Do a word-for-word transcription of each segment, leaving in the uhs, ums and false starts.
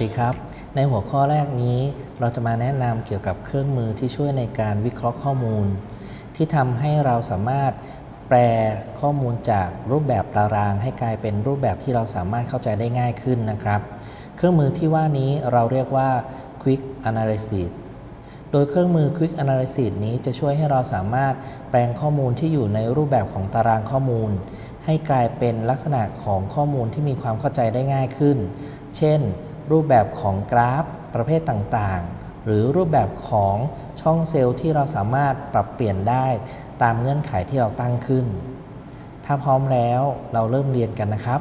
ดีครับในหัวข้อแรกนี้เราจะมาแนะนำเกี่ยวกับเครื่องมือที่ช่วยในการวิเคราะห์ข้อมูลที่ทำให้เราสามารถแปลข้อมูลจากรูปแบบตารางให้กลายเป็นรูปแบบที่เราสามารถเข้าใจได้ง่ายขึ้นนะครับเครื่องมือที่ว่านี้เราเรียกว่า Quick Analysis โดยเครื่องมือ Quick Analysis นี้จะช่วยให้เราสามารถแปลงข้อมูลที่อยู่ในรูปแบบของตารางข้อมูลให้กลายเป็นลักษณะของข้อมูลที่มีความเข้าใจได้ง่ายขึ้นเช่นรูปแบบของกราฟประเภทต่างๆหรือรูปแบบของช่องเซลล์ที่เราสามารถปรับเปลี่ยนได้ตามเงื่อนไขที่เราตั้งขึ้นถ้าพร้อมแล้วเราเริ่มเรียนกันนะครับ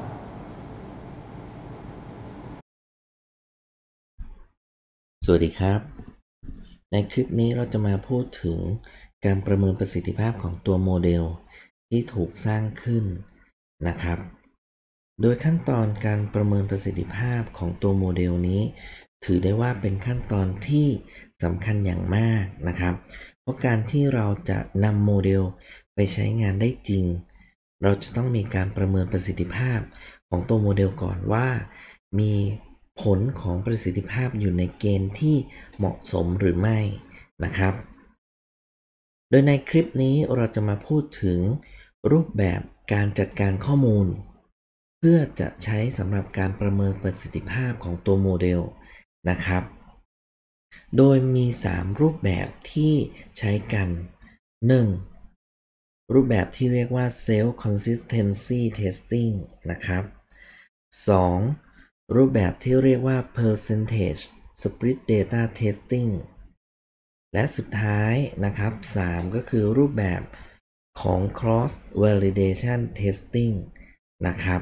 สวัสดีครับในคลิปนี้เราจะมาพูดถึงการประเมินประสิทธิภาพของตัวโมเดลที่ถูกสร้างขึ้นนะครับโดยขั้นตอนการประเมินประสิทธิภาพของตัวโมเดลนี้ถือได้ว่าเป็นขั้นตอนที่สำคัญอย่างมากนะครับเพราะการที่เราจะนำโมเดลไปใช้งานได้จริงเราจะต้องมีการประเมินประสิทธิภาพของตัวโมเดลก่อนว่ามีผลของประสิทธิภาพอยู่ในเกณฑ์ที่เหมาะสมหรือไม่นะครับโดยในคลิปนี้เราจะมาพูดถึงรูปแบบการจัดการข้อมูลเพื่อจะใช้สำหรับการประเมินประสิทธิภาพของตัวโมเดลนะครับโดยมีสามรูปแบบที่ใช้กัน หนึ่ง. รูปแบบที่เรียกว่า self consistency testing นะครับสองรูปแบบที่เรียกว่า percentage split data testing และสุดท้ายนะครับสามก็คือรูปแบบของ cross validation testing นะครับ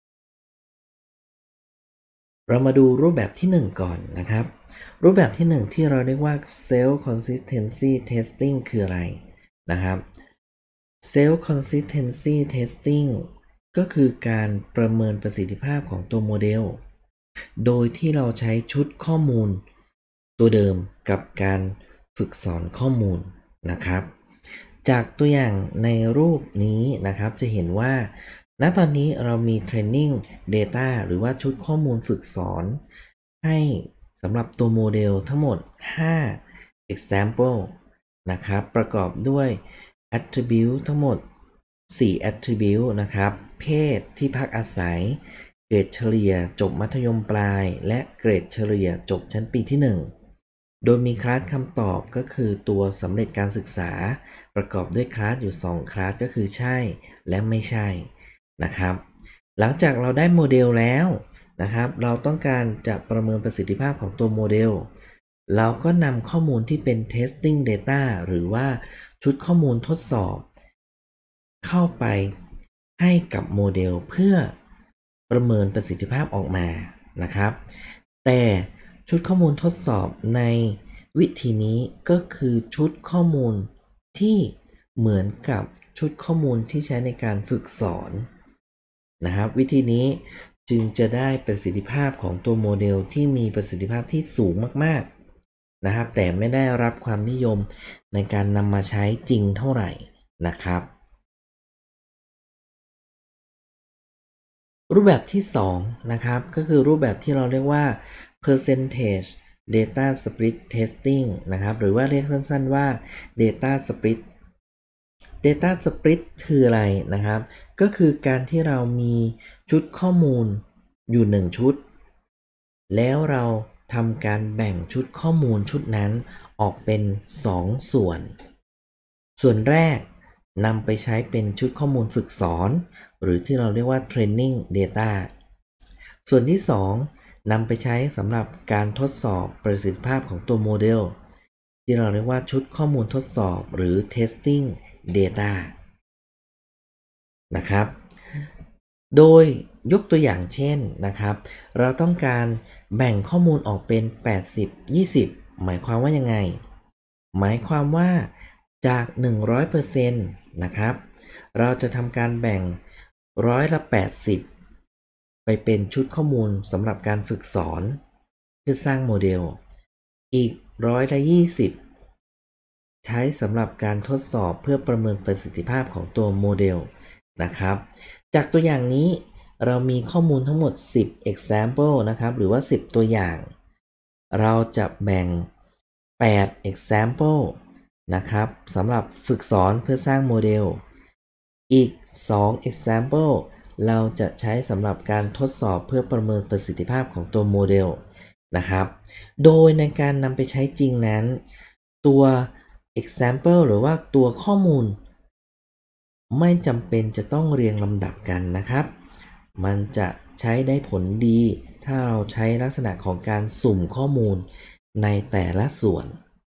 เรามาดูรูปแบบที่หนึ่งก่อนนะครับรูปแบบที่หนึ่งที่เราเรียกว่า self consistency testing คืออะไรนะครับ self consistency testing ก็คือการประเมินประสิทธิภาพของตัวโมเดลโดยที่เราใช้ชุดข้อมูลตัวเดิมกับการฝึกสอนข้อมูลนะครับจากตัวอย่างในรูปนี้นะครับจะเห็นว่าณตอนนี้เรามี training data หรือว่าชุดข้อมูลฝึกสอนให้สำหรับตัวโมเดลทั้งหมดห้า example นะครับประกอบด้วย attribute ทั้งหมดสี่ attribute นะครับเพศที่พักอาศัยเกรดเฉลี่ยจบมัธยมปลายและเกรดเฉลี่ยจบชั้นปีที่หนึ่งโดยมีคลาสคำตอบก็คือตัวสำเร็จการศึกษาประกอบด้วยคลาสอยู่สองคลาสก็คือใช่และไม่ใช่นะครับหลังจากเราได้โมเดลแล้วนะครับเราต้องการจะประเมินประสิทธิภาพของตัวโมเดลเราก็นำข้อมูลที่เป็น testing data หรือว่าชุดข้อมูลทดสอบเข้าไปให้กับโมเดลเพื่อประเมินประสิทธิภาพออกมานะครับแต่ชุดข้อมูลทดสอบในวิธีนี้ก็คือชุดข้อมูลที่เหมือนกับชุดข้อมูลที่ใช้ในการฝึกสอนนะครับวิธีนี้จึงจะได้ประสิทธิภาพของตัวโมเดลที่มีประสิทธิภาพที่สูงมากๆนะครับแต่ไม่ได้รับความนิยมในการนำมาใช้จริงเท่าไหร่นะครับรูปแบบที่สองนะครับก็คือรูปแบบที่เราเรียกว่า percentage data split testing นะครับหรือว่าเรียกสั้นๆว่า data split data split คืออะไรนะครับก็คือการที่เรามีชุดข้อมูลอยู่หนึ่งชุดแล้วเราทำการแบ่งชุดข้อมูลชุดนั้นออกเป็นสองส่วนส่วนแรกนำไปใช้เป็นชุดข้อมูลฝึกสอนหรือที่เราเรียกว่า training data ส่วนที่สองนำไปใช้สำหรับการทดสอบประสิทธิภาพของตัวโมเดลที่เราเรียกว่าชุดข้อมูลทดสอบหรือ testing data นะครับโดยยกตัวอย่างเช่นนะครับเราต้องการแบ่งข้อมูลออกเป็นแปดสิบ ยี่สิบหมายความว่ายังไงหมายความว่าจาก หนึ่งร้อยเปอร์เซ็นต์ นะครับเราจะทำการแบ่งร้อยละแปดสิบไปเป็นชุดข้อมูลสำหรับการฝึกสอนเพื่อสร้างโมเดลอีกร้อยละยี่สิบใช้สำหรับการทดสอบเพื่อประเมินประสิทธิภาพของตัวโมเดลนะครับจากตัวอย่างนี้เรามีข้อมูลทั้งหมดสิบ example นะครับหรือว่าสิบตัวอย่างเราจะแบ่งแปด example นะครับสำหรับฝึกสอนเพื่อสร้างโมเดลอีกสอง example เราจะใช้สำหรับการทดสอบเพื่อประเมินประสิทธิภาพของตัวโมเดลนะครับโดยในการนำไปใช้จริงนั้นตัว example หรือว่าตัวข้อมูลไม่จำเป็นจะต้องเรียงลำดับกันนะครับมันจะใช้ได้ผลดีถ้าเราใช้ลักษณะของการสุ่มข้อมูลในแต่ละส่วน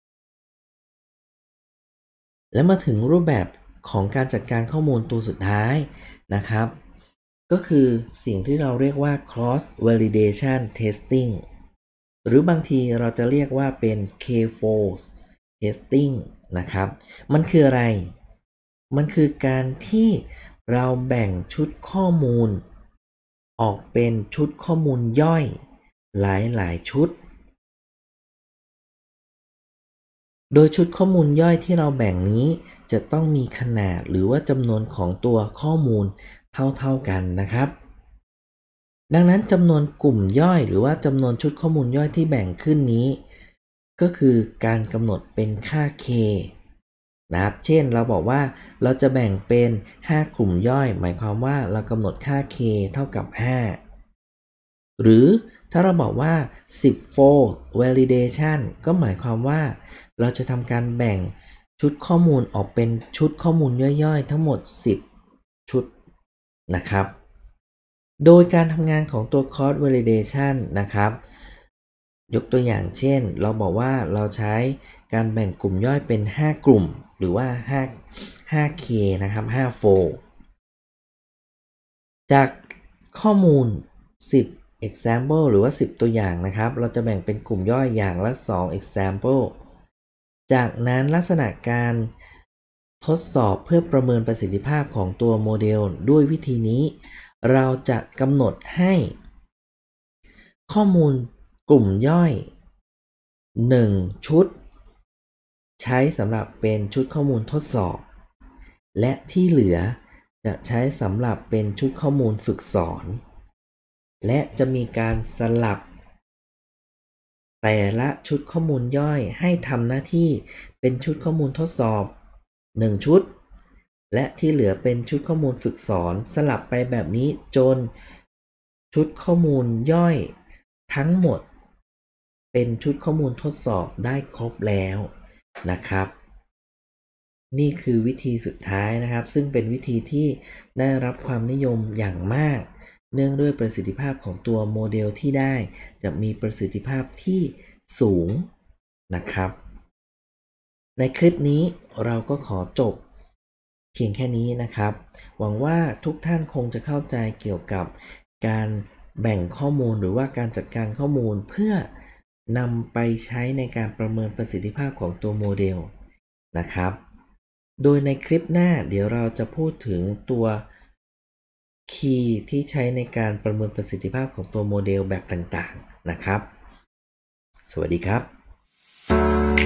และมาถึงรูปแบบของการจัดการข้อมูลตัวสุดท้ายนะครับก็คือสิ่งที่เราเรียกว่า cross validation testing หรือบางทีเราจะเรียกว่าเป็น K-fold testing นะครับมันคืออะไรมันคือการที่เราแบ่งชุดข้อมูลออกเป็นชุดข้อมูลย่อยหลายๆชุดโดยชุดข้อมูลย่อยที่เราแบ่งนี้จะต้องมีขนาดหรือว่าจำนวนของตัวข้อมูลเท่าๆกันนะครับดังนั้นจำนวนกลุ่มย่อยหรือว่าจำนวนชุดข้อมูลย่อยที่แบ่งขึ้นนี้ก็คือการกำหนดเป็นค่า K นะครับเช่นเราบอกว่าเราจะแบ่งเป็นห้ากลุ่มย่อยหมายความว่าเรากำหนดค่า K เท่ากับห้าหรือถ้าเราบอกว่าสิบ fold validation ก็หมายความว่าเราจะทำการแบ่งชุดข้อมูลออกเป็นชุดข้อมูลย่อยๆทั้งหมดสิบชุดนะครับโดยการทำงานของตัว cross validation นะครับยกตัวอย่างเช่นเราบอกว่าเราใช้การแบ่งกลุ่มย่อยเป็นห้ากลุ่มหรือว่า5 5K นะครับห้า fold จากข้อมูลสิบ example หรือว่าสิบตัวอย่างนะครับเราจะแบ่งเป็นกลุ่มย่อยอย่างละสอง example จากนั้นลักษณะการทดสอบเพื่อประเมินประสิทธิภาพของตัวโมเดลด้วยวิธีนี้เราจะกำหนดให้ข้อมูลกลุ่มย่อยหนึ่งชุดใช้สำหรับเป็นชุดข้อมูลทดสอบและที่เหลือจะใช้สำหรับเป็นชุดข้อมูลฝึกสอนและจะมีการสลับแต่ละชุดข้อมูลย่อยให้ทำหน้าที่เป็นชุดข้อมูลทดสอบหนึ่งชุดและที่เหลือเป็นชุดข้อมูลฝึกสอนสลับไปแบบนี้จนชุดข้อมูลย่อยทั้งหมดเป็นชุดข้อมูลทดสอบได้ครบแล้วนะครับนี่คือวิธีสุดท้ายนะครับซึ่งเป็นวิธีที่ได้รับความนิยมอย่างมากเนื่องด้วยประสิทธิภาพของตัวโมเดลที่ได้จะมีประสิทธิภาพที่สูงนะครับในคลิปนี้เราก็ขอจบเพียงแค่นี้นะครับหวังว่าทุกท่านคงจะเข้าใจเกี่ยวกับการแบ่งข้อมูลหรือว่าการจัดการข้อมูลเพื่อนำไปใช้ในการประเมินประสิทธิภาพของตัวโมเดลนะครับโดยในคลิปหน้าเดี๋ยวเราจะพูดถึงตัวคีย์ที่ใช้ในการประเมินประสิทธิภาพของตัวโมเดลแบบต่างๆนะครับสวัสดีครับ